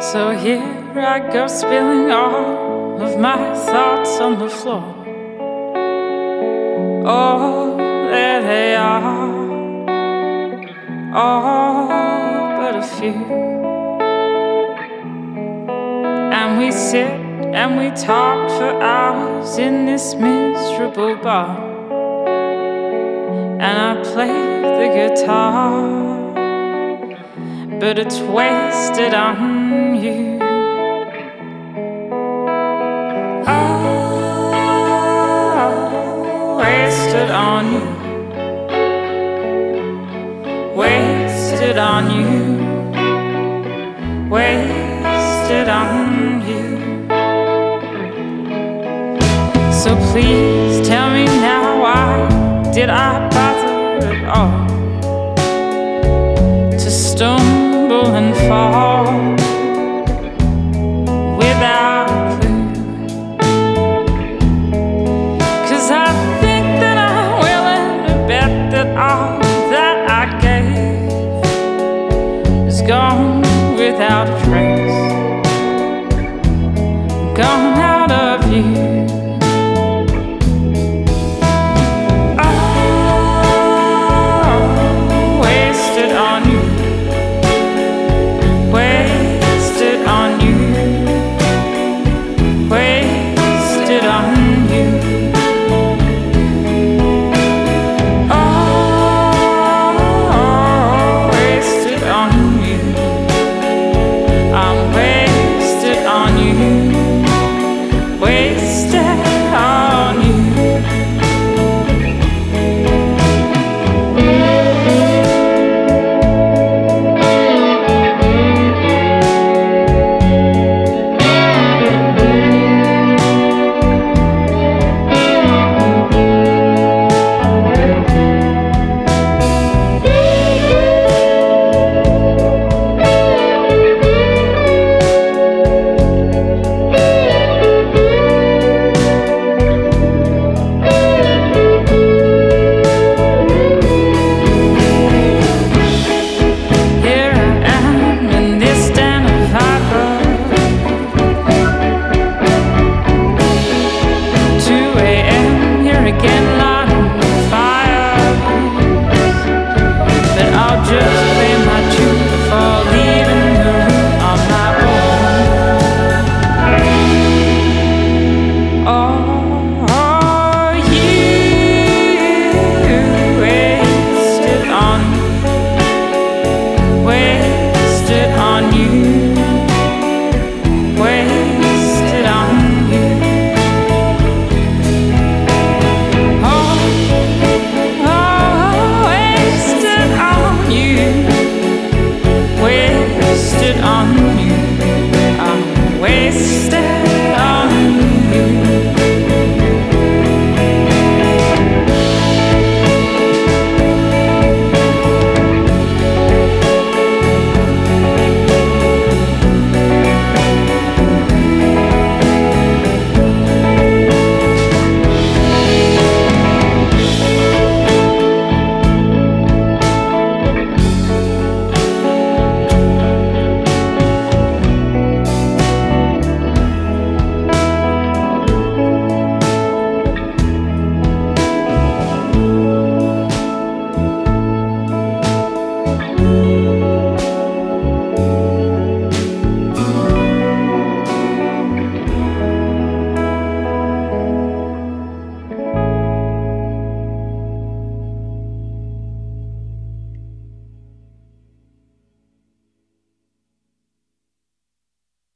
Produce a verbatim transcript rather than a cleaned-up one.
So here I go, spilling all of my thoughts on the floor. Oh, there they are, all but a few. And we sit and we talk for hours in this miserable bar. And I play the guitar, but it's wasted on you. Oh, wasted on you. Wasted on you. Wasted on you. So please tell me now, why did I bother at all to stumble and fall without a clue? 'Cause I think that I'm willing to bet that all that I gave is gone without a trace, gone out of you.